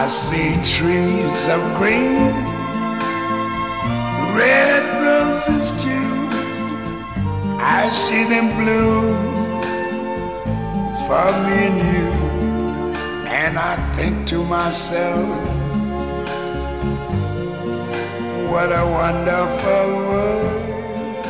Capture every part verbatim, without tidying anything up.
see trees of green, red roses too. I see them bloom for me and you. And I think to myself, what a wonderful world.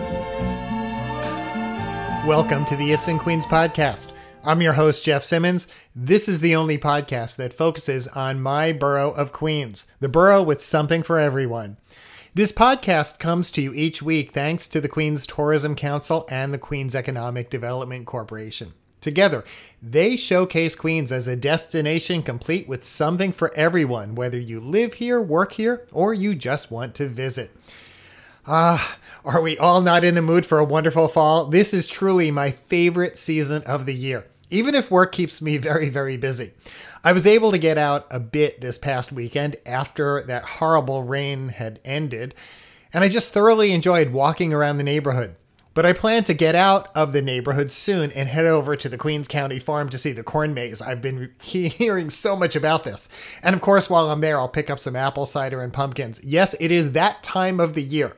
Welcome to the It's in Queens podcast. I'm your host, Jeff Simmons. This is the only podcast that focuses on my borough of Queens, the borough with something for everyone. This podcast comes to you each week thanks to the Queens Tourism Council and the Queens Economic Development Corporation. Together, they showcase Queens as a destination complete with something for everyone, whether you live here, work here, or you just want to visit. Ah, are we all not in the mood for a wonderful fall? This is truly my favorite season of the year, even if work keeps me very, very busy. I was able to get out a bit this past weekend after that horrible rain had ended, and I just thoroughly enjoyed walking around the neighborhood. But I plan to get out of the neighborhood soon and head over to the Queens County Farm to see the corn maze. I've been he- hearing so much about this. And of course, while I'm there, I'll pick up some apple cider and pumpkins. Yes, it is that time of the year.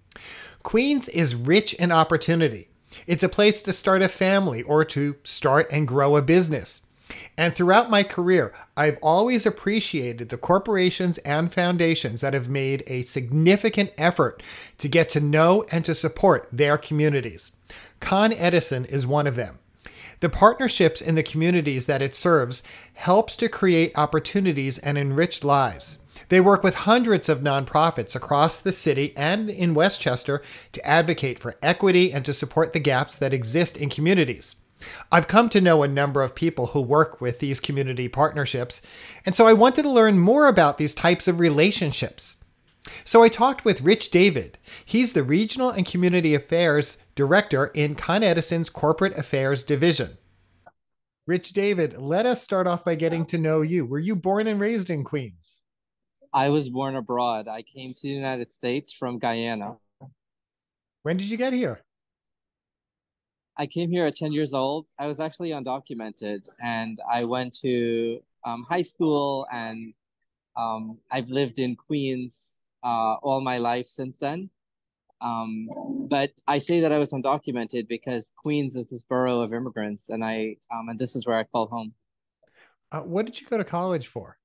Queens is rich in opportunity. It's a place to start a family or to start and grow a business. And throughout my career, I've always appreciated the corporations and foundations that have made a significant effort to get to know and to support their communities. Con Edison is one of them. The partnerships in the communities that it serves helps to create opportunities and enrich lives. They work with hundreds of nonprofits across the city and in Westchester to advocate for equity and to support the gaps that exist in communities. I've come to know a number of people who work with these community partnerships, and so I wanted to learn more about these types of relationships. So I talked with Rich David. He's the Regional and Community Affairs Director in Con Edison's Corporate Affairs Division. Rich David, let us start off by getting to know you. Were you born and raised in Queens? I was born abroad. I came to the United States from Guyana. When did you get here? I came here at ten years old. I was actually undocumented, and I went to um, high school, and um, I've lived in Queens uh, all my life since then. Um, but I say that I was undocumented because Queens is this borough of immigrants, and I um, and this is where I call home. Uh, what did you go to college for?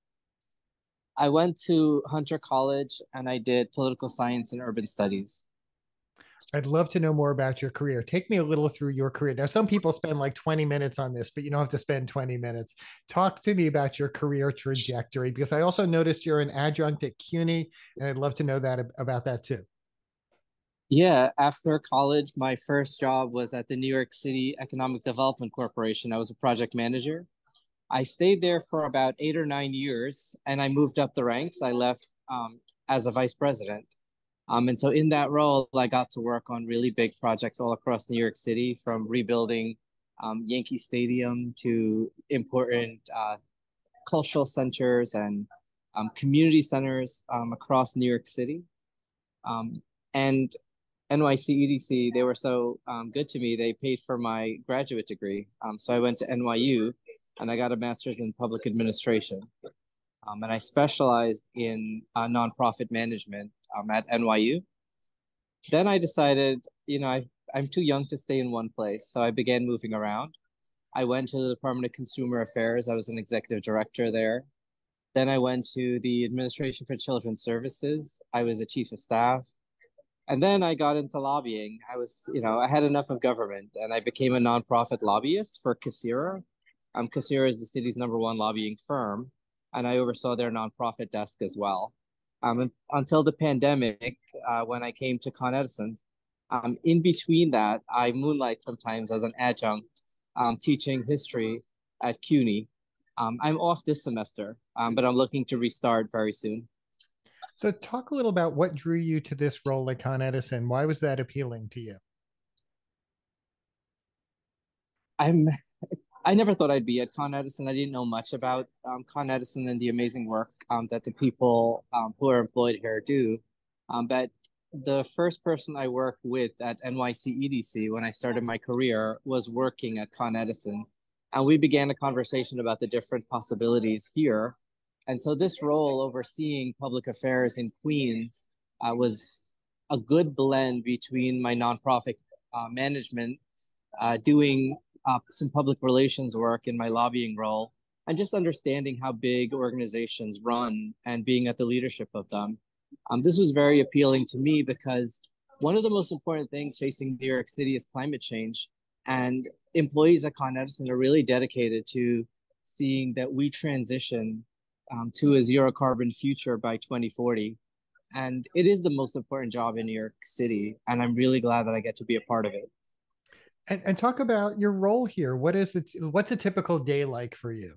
I went to Hunter College, and I did political science and urban studies. I'd love to know more about your career. Take me a little through your career. Now, some people spend like twenty minutes on this, but you don't have to spend twenty minutes. Talk to me about your career trajectory, because I also noticed you're an adjunct at CUNY, and I'd love to know that about that too. Yeah, after college, my first job was at the New York City Economic Development Corporation. I was a project manager. I stayed there for about eight or nine years, and I moved up the ranks. I left um, as a vice president. Um, and so in that role, I got to work on really big projects all across New York City, from rebuilding um, Yankee Stadium to important uh, cultural centers and um, community centers um, across New York City. Um, and N Y C E D C, they were so um, good to me, they paid for my graduate degree. Um, so I went to N Y U, and I got a master's in public administration. Um, and I specialized in uh, nonprofit management um, at N Y U. Then I decided, you know, I, I'm too young to stay in one place. So I began moving around. I went to the Department of Consumer Affairs. I was an executive director there. Then I went to the Administration for Children's Services. I was a chief of staff. And then I got into lobbying. I was, you know, I had enough of government, and I became a nonprofit lobbyist for Casira. Um, Casira is the city's number one lobbying firm, and I oversaw their nonprofit desk as well. Um, until the pandemic, uh, when I came to Con Edison. Um, in between that, I moonlight sometimes as an adjunct um, teaching history at CUNY. Um, I'm off this semester, um, but I'm looking to restart very soon. So talk a little about what drew you to this role at Con Edison. Why was that appealing to you? I'm I never thought I'd be at Con Edison. I didn't know much about um, Con Edison and the amazing work um, that the people um, who are employed here do. Um, but the first person I worked with at N Y C E D C when I started my career was working at Con Edison. And we began a conversation about the different possibilities here And so this role overseeing public affairs in Queens uh, was a good blend between my nonprofit uh, management, uh, doing uh, some public relations work in my lobbying role, and just understanding how big organizations run and being at the leadership of them. Um, this was very appealing to me because one of the most important things facing New York City is climate change. And employees at Con Edison are really dedicated to seeing that we transition um, to a zero carbon future by twenty forty. And it is the most important job in New York City. And I'm really glad that I get to be a part of it. And, and talk about your role here. What is it? What's a typical day like for you?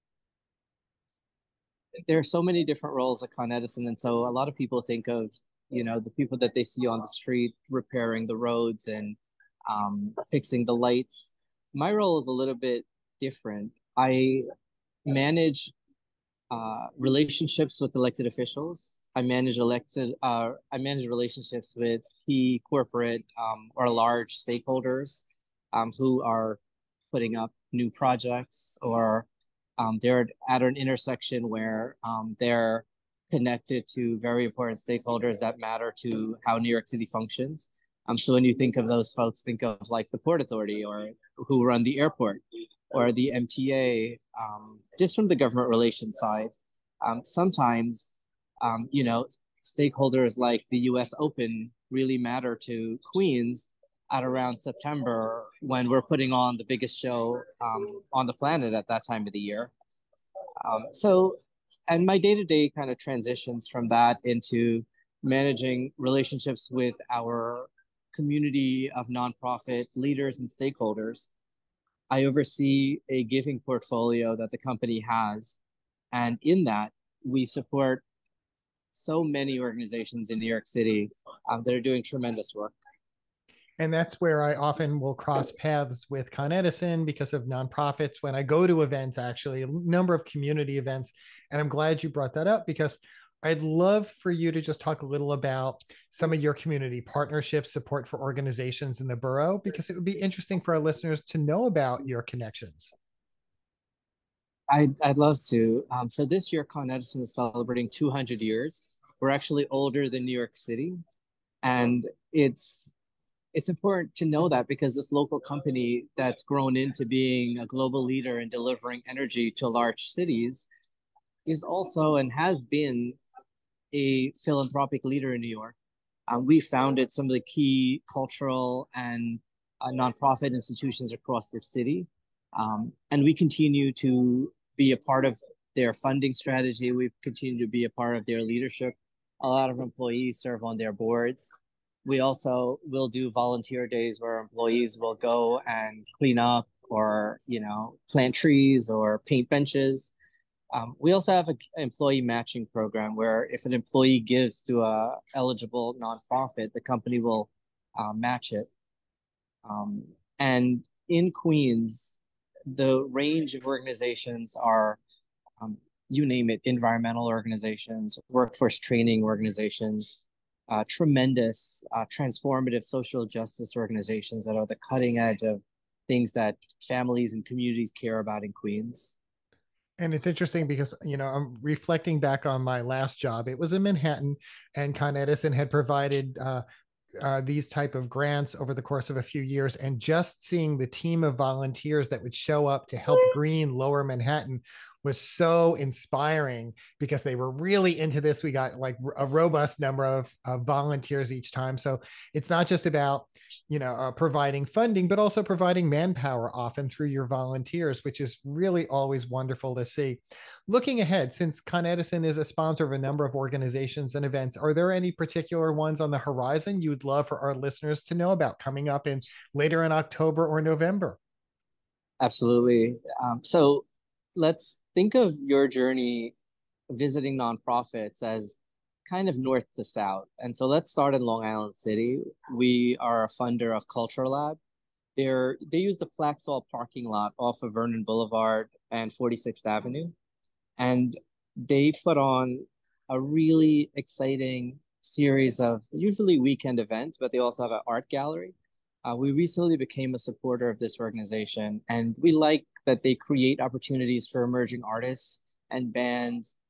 There are so many different roles at Con Edison. And so a lot of people think of, you know, the people that they see on the street repairing the roads and um, fixing the lights. My role is a little bit different. I manage uh, relationships with elected officials. I manage elected. Uh, I manage relationships with key corporate um, or large stakeholders um, who are putting up new projects, or um, they're at an intersection where um, they're connected to very important stakeholders that matter to how New York City functions. Um, so when you think of those folks, think of like the Port Authority or who run the airport or the M T A, um, just from the government relations side. Um, sometimes, um, you know, stakeholders like the U S Open really matter to Queens at around September when we're putting on the biggest show um, on the planet at that time of the year. Um, so, and my day-to-day kind of transitions from that into managing relationships with our community of nonprofit leaders and stakeholders. I oversee a giving portfolio that the company has. And in that, we support so many organizations in New York City um, that are doing tremendous work. And that's where I often will cross paths with Con Edison because of nonprofits when I go to events, actually, a number of community events. And I'm glad you brought that up because I'd love for you to just talk a little about some of your community partnerships, support for organizations in the borough, because it would be interesting for our listeners to know about your connections. I'd, I'd love to. Um, so this year, Con Edison is celebrating two hundred years. We're actually older than New York City. And it's it's important to know that because this local company that's grown into being a global leader in delivering energy to large cities is also and has been a philanthropic leader in New York. Um, we founded some of the key cultural and uh, nonprofit institutions across the city. Um, and we continue to be a part of their funding strategy. We continue to be a part of their leadership. A lot of employees serve on their boards. We also will do volunteer days where employees will go and clean up or, you know, plant trees or paint benches. Um, we also have an employee matching program where if an employee gives to a eligible nonprofit, the company will uh, match it. Um, and in Queens, the range of organizations are, um, you name it, environmental organizations, workforce training organizations, uh, tremendous uh, transformative social justice organizations that are the cutting edge of things that families and communities care about in Queens. And it's interesting because, you know, I'm reflecting back on my last job. It was in Manhattan, and Con Edison had provided uh, uh, these type of grants over the course of a few years. And just seeing the team of volunteers that would show up to help green Lower Manhattan was so inspiring because they were really into this. We got like a robust number of, of volunteers each time. So it's not just about, you know, uh, providing funding, but also providing manpower often through your volunteers, which is really always wonderful to see. Looking ahead, since Con Edison is a sponsor of a number of organizations and events, are there any particular ones on the horizon you would love for our listeners to know about coming up in later in October or November? Absolutely. Um, so let's think of your journey visiting nonprofits as kind of north to south. And so let's start in Long Island City. We are a funder of Culture Lab. They're, they use the Plaxall parking lot off of Vernon Boulevard and forty-sixth Avenue. And they put on a really exciting series of usually weekend events, but they also have an art gallery. Uh, we recently became a supporter of this organization, and we like that they create opportunities for emerging artists and bands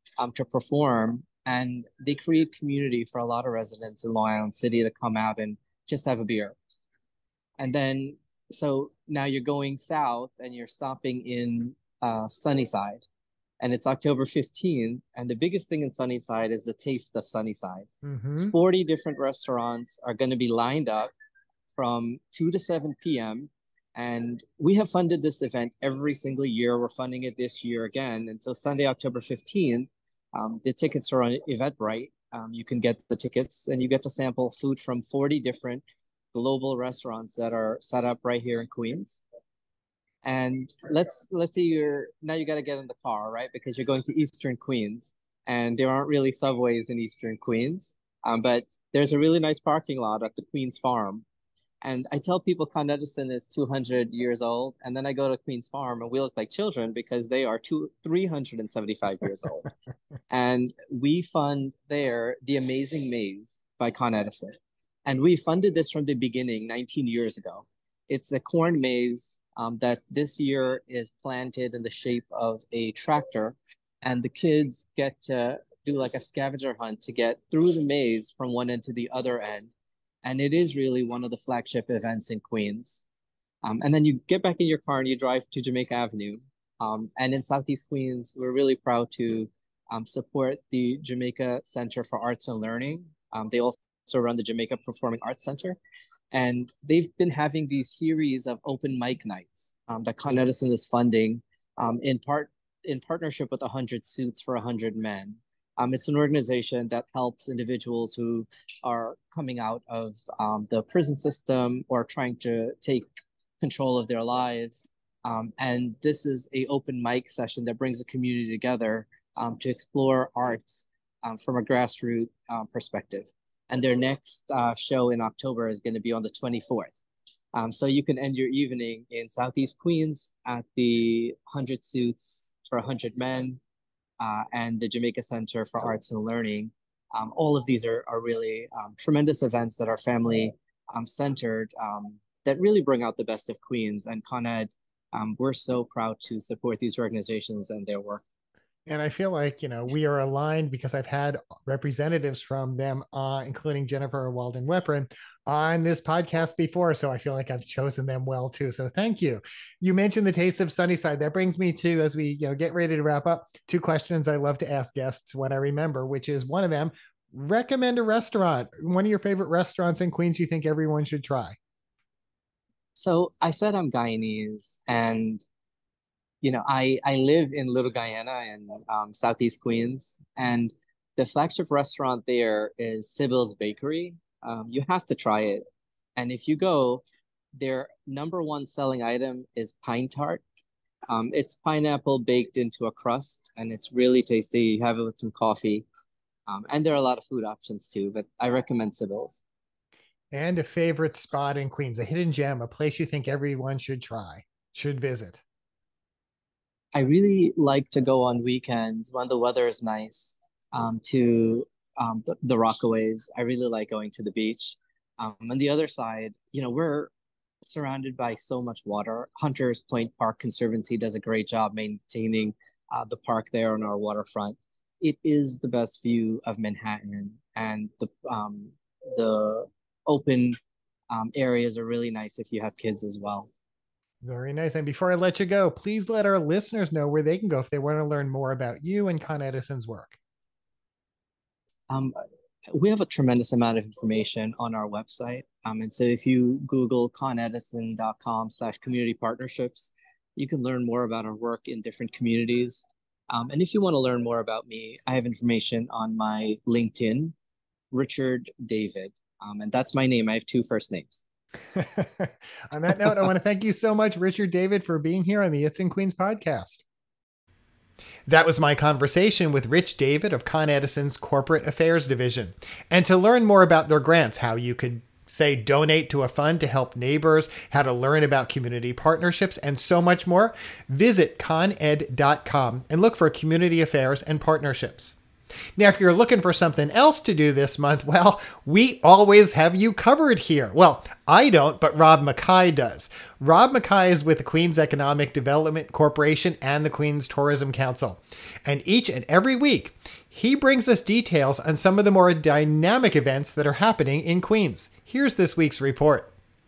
um, to perform. And they create community for a lot of residents in Long Island City to come out and just have a beer. And then, so now you're going south and you're stopping in uh, Sunnyside. And it's October fifteenth. And the biggest thing in Sunnyside is the Taste of Sunnyside. Mm-hmm. forty different restaurants are going to be lined up from two to seven p.m. And we have funded this event every single year. We're funding it this year again. And so Sunday, October fifteenth, um, the tickets are on Eventbrite. Um, you can get the tickets and you get to sample food from forty different global restaurants that are set up right here in Queens. And let's let's say you're now you got to get in the car, right? Because you're going to Eastern Queens, and there aren't really subways in Eastern Queens. Um, but there's a really nice parking lot at the Queens Farm. And I tell people Con Edison is two hundred years old, and then I go to Queens Farm and we look like children because they are two three hundred seventy-five years old. And we fund there The Amazing Maze by Con Edison. And we funded this from the beginning nineteen years ago. It's a corn maze um, that this year is planted in the shape of a tractor. And the kids get to do like a scavenger hunt to get through the maze from one end to the other end. And it is really one of the flagship events in Queens. Um, and then you get back in your car and you drive to Jamaica Avenue. Um, and in Southeast Queens, we're really proud to um, support the Jamaica Center for Arts and Learning. Um, they also run the Jamaica Performing Arts Center. And they've been having these series of open mic nights um, that Con Edison is funding um, in part in partnership with one hundred Suits for one hundred Men. Um, it's an organization that helps individuals who are coming out of um, the prison system or trying to take control of their lives. Um, and this is a open mic session that brings the community together um, to explore arts um, from a grassroots uh, perspective. And their next uh, show in October is going to be on the twenty-fourth. Um, so you can end your evening in Southeast Queens at the one hundred Suits for one hundred Men uh, and the Jamaica Center for Arts and Learning. Um, all of these are, are really um, tremendous events that are family um, centered um, that really bring out the best of Queens. And Con Ed, um, we're so proud to support these organizations and their work. And I feel like, you know, we are aligned because I've had representatives from them, uh, including Jennifer Walden-Weprin, on this podcast before. So I feel like I've chosen them well, too. So thank you. You mentioned the Taste of Sunnyside. That brings me to, as we you know get ready to wrap up, two questions I love to ask guests when I remember, which is one of them, recommend a restaurant, one of your favorite restaurants in Queens you think everyone should try. So I said I'm Guyanese, and you know, I, I live in Little Guyana in um, Southeast Queens, and the flagship restaurant there is Sybil's Bakery. Um, you have to try it. And if you go, their number one selling item is pine tart. Um, it's pineapple baked into a crust, and it's really tasty. You have it with some coffee. Um, and there are a lot of food options too, but I recommend Sybil's. And a favorite spot in Queens, a hidden gem, a place you think everyone should try, should visit. I really like to go on weekends when the weather is nice um, to um, the, the Rockaways. I really like going to the beach. Um, on the other side, you know, we're surrounded by so much water. Hunters Point Park Conservancy does a great job maintaining uh, the park there on our waterfront. It is the best view of Manhattan, and the um, the open um, areas are really nice if you have kids as well. Very nice. And before I let you go, please let our listeners know where they can go if they want to learn more about you and Con Edison's work. Um, we have a tremendous amount of information on our website. Um, and so if you Google conedison.com slash community partnerships, you can learn more about our work in different communities. Um, and if you want to learn more about me, I have information on my LinkedIn, Richard David. Um, and that's my name. I have two first names. On that note, I want to thank you so much, Richard David, for being here on the It's in Queens podcast. That was my conversation with Rich David of Con Edison's Corporate Affairs Division. And to learn more about their grants, how you could, say, donate to a fund to help neighbors, how to learn about community partnerships, and so much more, visit con ed dot com and look for community affairs and partnerships. Now, if you're looking for something else to do this month, well, we always have you covered here. Well, I don't, but Rob Mackay does. Rob Mackay is with the Queens Economic Development Corporation and the Queens Tourism Council. And each and every week, he brings us details on some of the more dynamic events that are happening in Queens. Here's this week's report.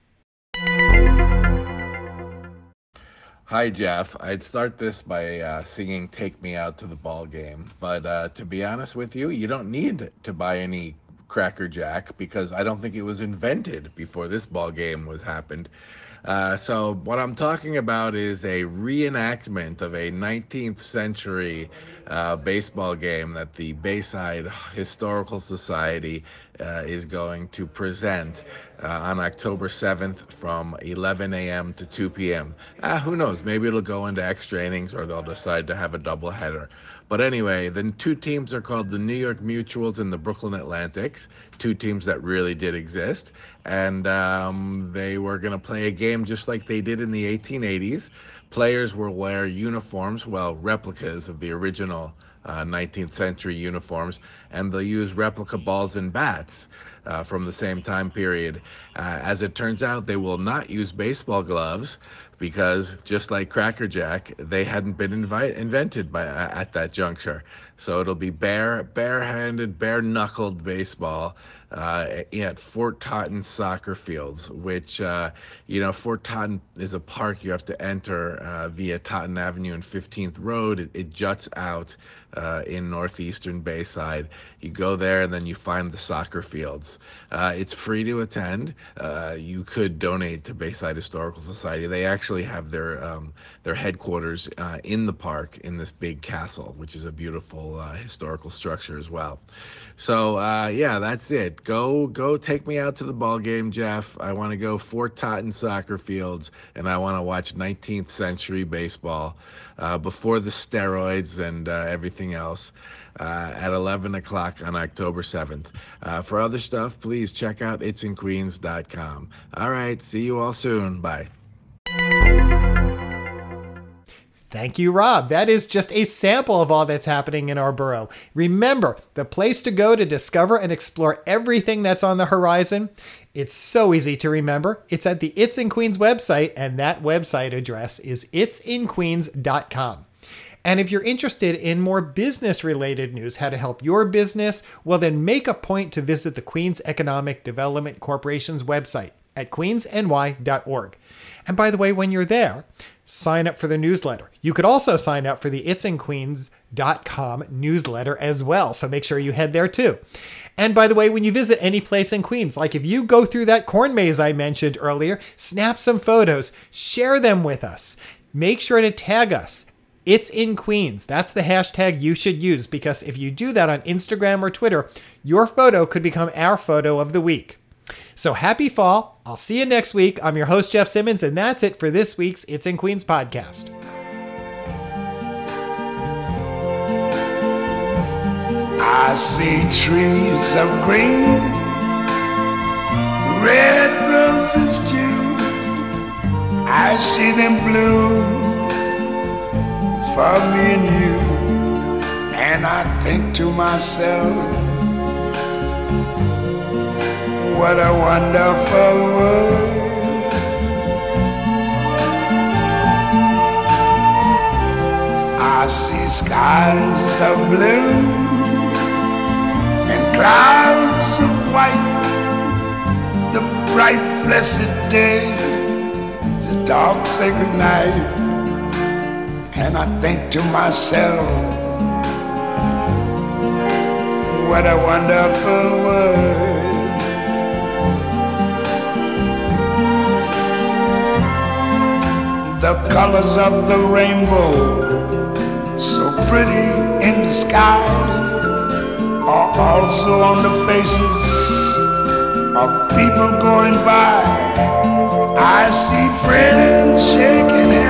Hi, Jeff. I'd start this by uh, singing Take Me Out to the Ball Game. But uh, to be honest with you, you don't need to buy any Cracker Jack because I don't think it was invented before this ball game was happened. Uh, so what I'm talking about is a reenactment of a nineteenth century uh, baseball game that the Bayside Historical Society uh, is going to present uh, on October seventh from eleven a.m. to two p.m. Uh, who knows? Maybe it'll go into extra innings or they'll decide to have a doubleheader. But anyway, the two teams are called the New York Mutuals and the Brooklyn Atlantics, two teams that really did exist. And um, they were going to play a game just like they did in the eighteen eighties. Players will wear uniforms, well, replicas of the original uh, nineteenth century uniforms, and they'll use replica balls and bats uh, from the same time period. Uh, as it turns out, they will not use baseball gloves because, just like Cracker Jack, they hadn't been invite- invented by uh, at that juncture. So it'll be bare, bare-handed, bare-knuckled baseball uh, at Fort Totten soccer fields, which, uh, you know, Fort Totten is a park you have to enter uh, via Totten Avenue and fifteenth Road. It, it juts out uh, in northeastern Bayside. You go there and then you find the soccer fields. Uh, it's free to attend. Uh, you could donate to Bayside Historical Society. They actually have their um, their headquarters uh, in the park in this big castle, which is a beautiful uh, historical structure as well. So uh, yeah, that's it. Go go take me out to the ball game, Jeff. I want to go Fort Totten soccer fields, and I want to watch nineteenth century baseball uh, before the steroids and uh, everything else. Uh, at eleven o'clock on October seventh. Uh, for other stuff, please check out its in queens dot com. All right, see you all soon. Bye. Thank you, Rob. That is just a sample of all that's happening in our borough. Remember, the place to go to discover and explore everything that's on the horizon. It's so easy to remember. It's at the It's in Queens website, and that website address is its in queens dot com. And if you're interested in more business-related news, how to help your business, well, then make a point to visit the Queens Economic Development Corporation's website at queens n y dot org. And by the way, when you're there, sign up for the newsletter. You could also sign up for the its in queens dot com newsletter as well, so make sure you head there too. And by the way, when you visit any place in Queens, like if you go through that corn maze I mentioned earlier, snap some photos, share them with us. Make sure to tag us. It's in Queens. That's the hashtag you should use, because if you do that on Instagram or Twitter, your photo could become our photo of the week. So happy fall. I'll see you next week. I'm your host, Jeff Simmons, and that's it for this week's It's in Queens podcast. I see trees of green, red roses too. I see them bloom for me and you, and I think to myself, what a wonderful world. I see skies of blue and clouds of white, the bright blessed day, the dark sacred night. And I think to myself, what a wonderful world. The colors of the rainbow, so pretty in the sky, are also on the faces of people going by. I see friends shaking hands,